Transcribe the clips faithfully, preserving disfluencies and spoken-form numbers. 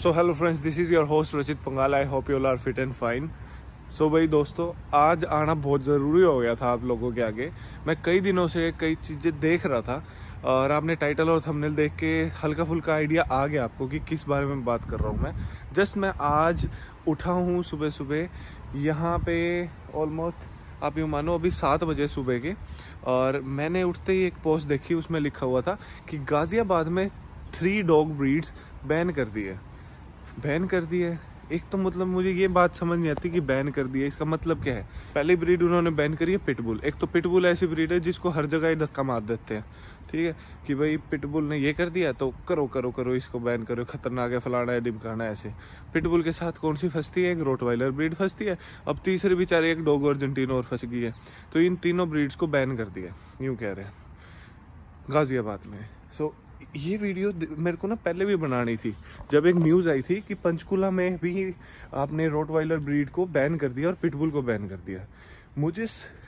So hello friends, this is your host Rachit Pangal. I hope you all are fit and fine. So भाई दोस्तों, आज आना बहुत ज़रूरी हो गया था आप लोगों के आगे। मैं कई दिनों से कई चीज़ें देख रहा था और आपने टाइटल और थंबनेल देख के हल्का फुल्का आइडिया आ गया आपको कि किस बारे में बात कर रहा हूँ मैं। जस्ट मैं आज उठा हूँ सुबह सुबह, यहाँ पे ऑलमोस्ट आप यूँ मानो अभी सात बजे सुबह के, और मैंने उठते ही एक पोस्ट देखी, उसमें लिखा हुआ था कि गाज़ियाबाद में थ्री डॉग ब्रीड्स बैन कर दिए। बैन कर दिए एक तो मतलब मुझे ये बात समझ नहीं आती कि बैन कर दिया, इसका मतलब क्या है। पहली ब्रीड उन्होंने बैन करी है पिटबुल। एक तो पिटबुल ऐसी ब्रीड है जिसको हर जगह ही धक्का मार देते हैं, ठीक है, कि भाई पिटबुल ने ये कर दिया तो करो करो करो इसको बैन करो, खतरनाक है, फलाना है, ढिमकाना है। ऐसे पिटबुल के साथ कौन सी फंसती है? एक रोटवाइलर ब्रीड फंसती है। अब तीसरी बेचारे एक डॉग अर्जेंटीनो और फंस गई है। तो इन तीनों ब्रीड्स को बैन कर दिया, यूँ कह रहे हैं गाजियाबाद में। सो ये वीडियो मेरे को ना पहले भी बनानी थी, जब एक न्यूज़ आई थी कि पंचकुला में भी आपने रोटवाइलर ब्रीड को बैन कर दिया और पिटबुल को बैन कर दिया। मुझे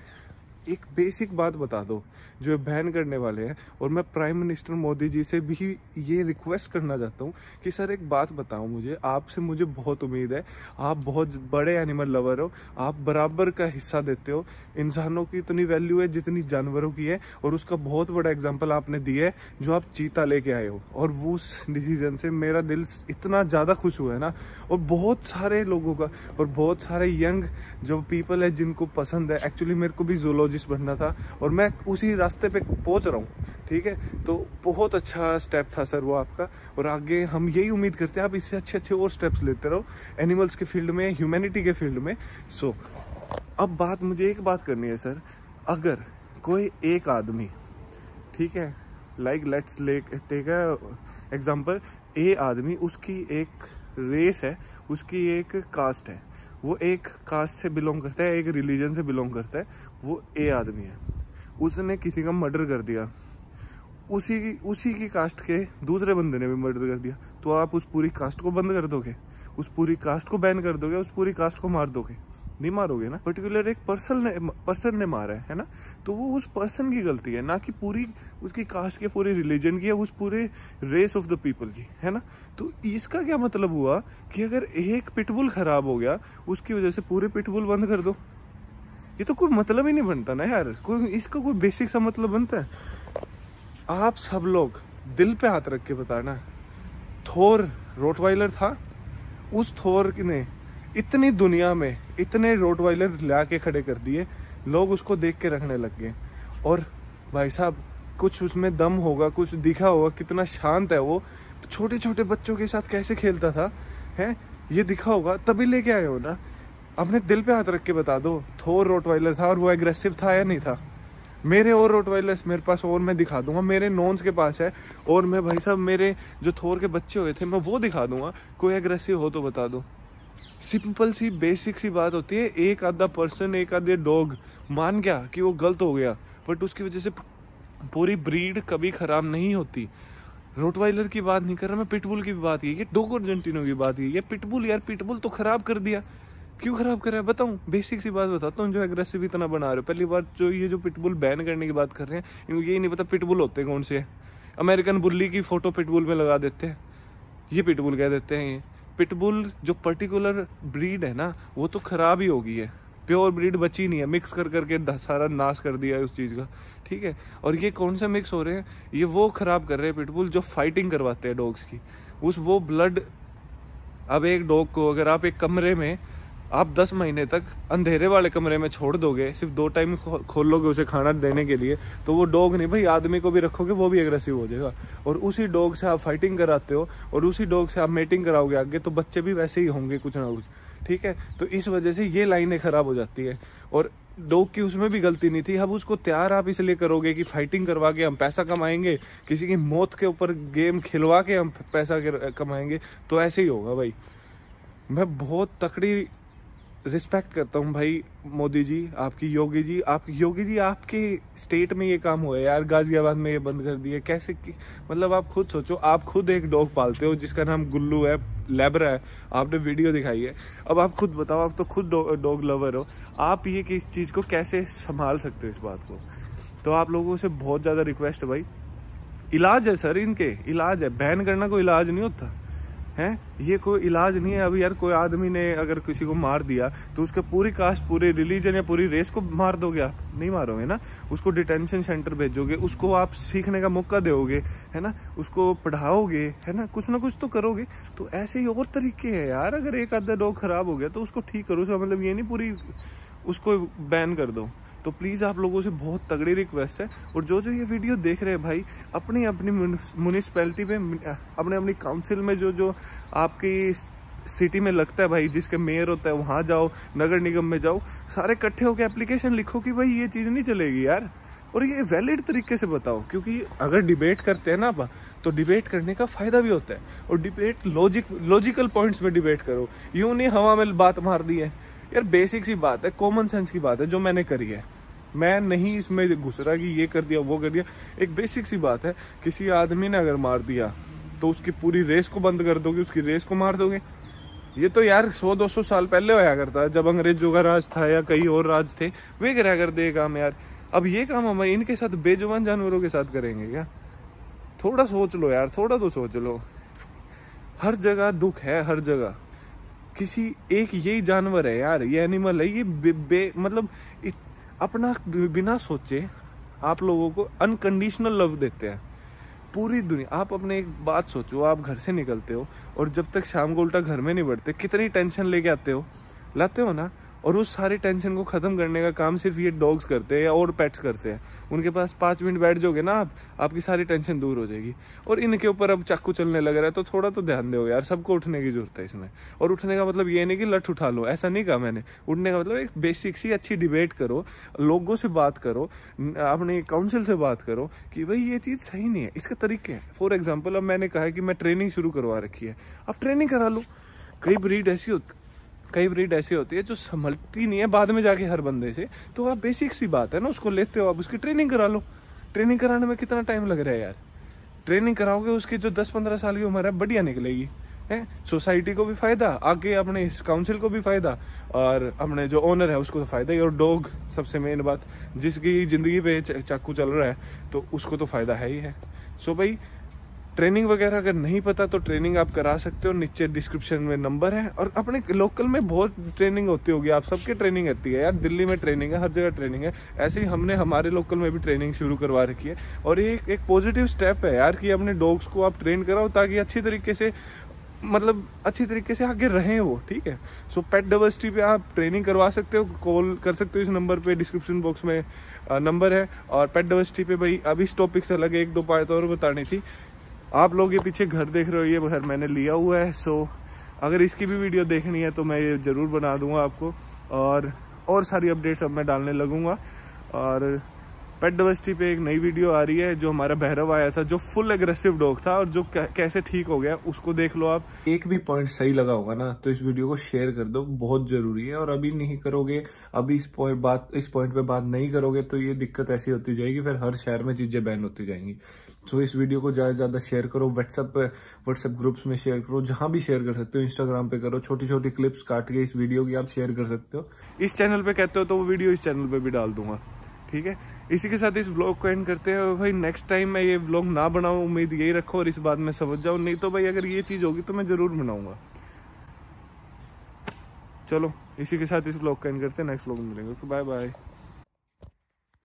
एक बेसिक बात बता दो जो बैन करने वाले हैं, और मैं प्राइम मिनिस्टर मोदी जी से भी ये रिक्वेस्ट करना चाहता हूँ कि सर एक बात बताओ मुझे, आपसे मुझे बहुत उम्मीद है, आप बहुत बड़े एनिमल लवर हो, आप बराबर का हिस्सा देते हो। इंसानों की इतनी वैल्यू है जितनी जानवरों की है, और उसका बहुत बड़ा एग्जाम्पल आपने दिया है जो आप चीता लेके आए हो। और वो उस डिसीजन से मेरा दिल इतना ज़्यादा खुश हुआ है ना, और बहुत सारे लोगों का और बहुत सारे यंग जो पीपल है जिनको पसंद है। एक्चुअली मेरे को भी जूलॉजिस्ट बनना था और मैं उसी रास्ते पे पहुंच रहा हूँ, ठीक है। तो बहुत अच्छा स्टेप था सर वो आपका, और आगे हम यही उम्मीद करते हैं आप इससे अच्छे अच्छे और स्टेप्स लेते रहो एनिमल्स के फील्ड में, ह्यूमैनिटी के फील्ड में। सो अब बात मुझे एक बात करनी है सर, अगर कोई एक आदमी, ठीक है, like let's take a example, a आदमी, उसकी एक रेस है, उसकी एक कास्ट है, वो एक कास्ट से बिलोंग करता है, एक रिलीजन से बिलोंग करता है, वो ए आदमी है, उसने किसी का मर्डर कर दिया, उसी की उसी की कास्ट के दूसरे बंदे ने भी मर्डर कर दिया, तो आप उस पूरी कास्ट को बंद कर दोगे? उस पूरी कास्ट को बैन कर दोगे? उस पूरी कास्ट को मार दोगे? नहीं मारोगे ना। पर्टिकुलर एक पर्सन ने पर्सन ने मारा है, है ना, तो वो उस पर्सन की गलती है, ना कि पूरी उसकी कास्ट के, पूरे रिलीजन की, है उस पूरे रेस ऑफ द पीपल की, है ना। तो इसका क्या मतलब हुआ कि अगर एक पिटबुल खराब हो गया उसकी वजह से पूरे पिटबुल बंद कर दो? ये तो कोई मतलब ही नहीं बनता ना यार, कोई इसका कोई बेसिक सा मतलब बनता है? आप सब लोग दिल पे हाथ रख के बताना, थोर रोटवाइलर था, उस थोर ने इतनी दुनिया में इतने रोटवाइलर ला के खड़े कर दिए, लोग उसको देख के रखने लग गए। और भाई साहब कुछ उसमें दम होगा, कुछ दिखा होगा, कितना शांत है वो, छोटे छोटे बच्चों के साथ कैसे खेलता था, है, ये दिखा होगा, तभी लेके आए हो ना। अपने दिल पे हाथ रख के बता दो, थोर रोटवाइलर था और वो एग्रेसिव था या नहीं था? मेरे और रोटवाइलर्स मेरे पास, और मैं दिखा दूंगा, मेरे नॉन्स के पास है, और मैं भाई साहब मेरे जो थोर के बच्चे हुए थे मैं वो दिखा दूंगा। कोई एग्रेसिव हो तो बता दो। सिंपल सी बेसिक सी बात होती है। एक आधा पर्सन, एक आधे डॉग मान गया कि वो गलत हो गया, बट उसकी वजह से पूरी ब्रीड कभी खराब नहीं होती। रोटवाइलर की बात नहीं कर रहा मैं, पिटबुल की बात की, ये डॉग अर्जेंटीनो की बात की। ये पिटबुल यार, पिटबुल तो खराब कर दिया, क्यों खराब कर रहा है बताऊं? बेसिक सी बात बताता हूँ, जो एग्रेसिव इतना बना रहे हो। पहली बार जो ये जो पिटबुल बैन करने की बात कर रहे हैं, इनको यही नहीं पता पिटबुल होते कौन से है। अमेरिकन बुल्ली की फोटो पिटबुल में लगा देते हैं, ये पिटबुल कह देते हैं। ये पिटबुल जो पर्टिकुलर ब्रीड है ना, वो तो खराब ही हो गई है, प्योर ब्रीड बची नहीं है, मिक्स कर करके सारा नाश कर दिया है उस चीज़ का, ठीक है। और ये कौन से मिक्स हो रहे हैं? ये वो खराब कर रहे हैं पिटबुल जो फाइटिंग करवाते हैं डॉग्स की, उस वो ब्लड। अब एक डॉग को अगर आप एक कमरे में आप दस महीने तक अंधेरे वाले कमरे में छोड़ दोगे, सिर्फ दो टाइम खोल लोगे उसे खाना देने के लिए, तो वो डॉग नहीं भाई, आदमी को भी रखोगे वो भी एग्रेसिव हो जाएगा। और उसी डॉग से आप फाइटिंग कराते हो और उसी डॉग से आप मेटिंग कराओगे आगे, तो बच्चे भी वैसे ही होंगे कुछ ना कुछ, ठीक है। तो इस वजह से ये लाइनें खराब हो जाती है। और डॉग की उसमें भी गलती नहीं थी। अब उसको तैयार आप इसलिए करोगे कि फाइटिंग करवा के हम पैसा कमाएंगे, किसी की मौत के ऊपर गेम खिलवा के हम पैसा कमाएंगे, तो ऐसे ही होगा भाई। मैं बहुत तकड़ी रिस्पेक्ट करता हूँ भाई मोदी जी, आपकी, योगी जी, आपकी योगी जी, आपके स्टेट में ये काम हुआ है यार, गाजियाबाद में ये बंद कर दिया कैसे कि, मतलब आप खुद सोचो, आप खुद एक डॉग पालते हो जिसका नाम गुल्लू है, लैब्रा है, आपने वीडियो दिखाई है। अब आप खुद बताओ, आप तो खुद डॉग लवर हो, आप ये किस चीज़ को कैसे संभाल सकते हो इस बात को? तो आप लोगों से बहुत ज़्यादा रिक्वेस्ट है भाई, इलाज है सर, इनके इलाज है, बैन करना कोई इलाज नहीं होता। हैं। ये कोई इलाज नहीं है। अभी यार कोई आदमी ने अगर किसी को मार दिया तो उसके पूरी कास्ट, पूरे रिलीजन या पूरी रेस को मार दोगे आप? नहीं मारोगे ना। उसको डिटेंशन सेंटर भेजोगे, उसको आप सीखने का मौका दोगे, है ना, उसको पढ़ाओगे, है ना, कुछ ना कुछ तो करोगे। तो ऐसे ही और तरीके हैं यार। अगर एक आधा डॉग खराब हो गया तो उसको ठीक करो, उसका मतलब ये नहीं पूरी उसको बैन कर दो। तो प्लीज़ आप लोगों से बहुत तगड़ी रिक्वेस्ट है, और जो जो ये वीडियो देख रहे हैं भाई, अपनी अपनी म्यूनिसपैलिटी पे, अपने अपनी काउंसिल में, जो जो आपकी सिटी में लगता है भाई, जिसके मेयर होता है वहाँ जाओ, नगर निगम में जाओ, सारे इकट्ठे होकर एप्लीकेशन लिखो कि भाई ये चीज़ नहीं चलेगी यार, और ये वैलिड तरीके से बताओ। क्योंकि अगर डिबेट करते हैं ना आप, तो डिबेट करने का फायदा भी होता है, और डिबेट लॉजिक लॉजिकल पॉइंट्स में डिबेट करो। यूँ नहीं हवा में बात मार दी है यार। बेसिक सी बात है, कॉमन सेंस की बात है जो मैंने करी है। मैं नहीं इसमें घुस रहा कि ये कर दिया वो कर दिया। एक बेसिक सी बात है, किसी आदमी ने अगर मार दिया तो उसकी पूरी रेस को बंद कर दोगे, उसकी रेस को मार दोगे? ये तो यार सौ दो सौ साल पहले होया करता है, जब अंग्रेजों का राज था या कई और राज थे, वे करा करते काम यार। अब ये काम हम इनके साथ, बेजुबान जानवरों के साथ करेंगे क्या? थोड़ा सोच लो यार, थोड़ा तो सोच लो। हर जगह दुख है, हर जगह। किसी एक यही जानवर है यार, ये एनिमल है, ये बे, बे, मतलब इत, अपना बिना सोचे आप लोगों को अनकंडीशनल लव देते हैं पूरी दुनिया। आप अपने एक बात सोचो, आप घर से निकलते हो और जब तक शाम को उल्टा घर में नहीं बढ़ते, कितनी टेंशन लेके आते हो, लाते हो ना। और उस सारी टेंशन को खत्म करने का काम सिर्फ ये डॉग्स करते हैं या और पेट्स करते हैं। उनके पास पाँच मिनट बैठ जाओगे ना आप, आपकी सारी टेंशन दूर हो जाएगी। और इनके ऊपर अब चाकू चलने लग रहा है तो थोड़ा तो ध्यान दो यार। सबको उठने की जरूरत है इसमें। और उठने का मतलब ये नहीं कि लठ उठा लो, ऐसा नहीं कहा मैंने। उठने का मतलब एक बेसिक सी अच्छी डिबेट करो, लोगों से बात करो, अपने काउंसिल से बात करो कि भाई ये चीज़ सही नहीं है, इसके तरीके हैं। फॉर एग्जाम्पल, अब मैंने कहा कि मैं ट्रेनिंग शुरू करवा रखी है, अब ट्रेनिंग करा लो। कई ब्रीड ऐसी होती कई ब्रीड ऐसी होती है जो संभलती नहीं है बाद में जाके हर बंदे से। तो आप बेसिक सी बात है ना, उसको लेते हो, आप उसकी ट्रेनिंग करा लो। ट्रेनिंग कराने में कितना टाइम लग रहा है यार? ट्रेनिंग कराओगे, उसकी जो दस पंद्रह साल की उम्र है बढ़िया निकलेगी, है। सोसाइटी को भी फायदा, आगे अपने इस काउंसिल को भी फायदा, और अपने जो ओनर है उसको तो फायदा ही। और डॉग सबसे मेन बात, जिसकी जिंदगी पे चाकू चल रहा है तो उसको तो फायदा है ही है। सो भाई, ट्रेनिंग वगैरह अगर नहीं पता तो ट्रेनिंग आप करा सकते हो, नीचे डिस्क्रिप्शन में नंबर है। और अपने लोकल में बहुत ट्रेनिंग होती होगी, आप सबके ट्रेनिंग रहती है यार। दिल्ली में ट्रेनिंग है, हर जगह ट्रेनिंग है। ऐसे ही हमने हमारे लोकल में भी ट्रेनिंग शुरू करवा रखी है। और ये एक, एक पॉजिटिव स्टेप है यार कि अपने डॉग्स को आप ट्रेन कराओ ताकि अच्छी तरीके से, मतलब अच्छी तरीके से आगे रहें वो, ठीक है। सो पेट डाइवर्सिटी पे आप ट्रेनिंग करवा सकते हो, कॉल कर सकते हो इस नंबर पे, डिस्क्रिप्शन बॉक्स में नंबर है। और पेट डाइवर्सिटी पे भाई अभी इस टॉपिक से अलग एक दो बात और बतानी थी। आप लोग ये पीछे घर देख रहे हो, ये घर मैंने लिया हुआ है। सो अगर इसकी भी वीडियो देखनी है तो मैं ये ज़रूर बना दूंगा आपको, और और सारी अपडेट्स अब मैं डालने लगूंगा। और पेट डाइवर्सिटी पे एक नई वीडियो आ रही है, जो हमारा भैरव आया था, जो फुल एग्रेसिव डॉग था और जो कैसे ठीक हो गया, उसको देख लो आप। एक भी पॉइंट सही लगा होगा ना तो इस वीडियो को शेयर कर दो, बहुत जरूरी है। और अभी नहीं करोगे, अभी इस पॉइंट बात इस पॉइंट पे बात नहीं करोगे तो ये दिक्कत ऐसी होती जाएगी, फिर हर शहर में चीजें बैन होती जाएंगी। सो इस वीडियो को ज्यादा से ज्यादा शेयर करो, व्हाट्सएप पे व्हाट्सएप ग्रुप्स में शेयर करो, जहां भी शेयर कर सकते हो। इंस्टाग्राम पे करो, छोटी छोटी क्लिप्स काट के इस वीडियो की आप शेयर कर सकते हो। इस चैनल पे कहते हो तो वो वीडियो इस चैनल पे भी डाल दूंगा, ठीक है। इसी के साथ इस व्लॉग को एंड करते हैं भाई। नेक्स्ट टाइम मैं ये व्लॉग ना बनाऊं, उम्मीद यही रखो, और इस बात में समझ जाओ। नहीं तो भाई अगर ये चीज होगी तो मैं जरूर बनाऊंगा। चलो इसी के साथ इस व्लॉग को एंड करते हैं, नेक्स्ट व्लॉग में मिलेंगे। Bye bye.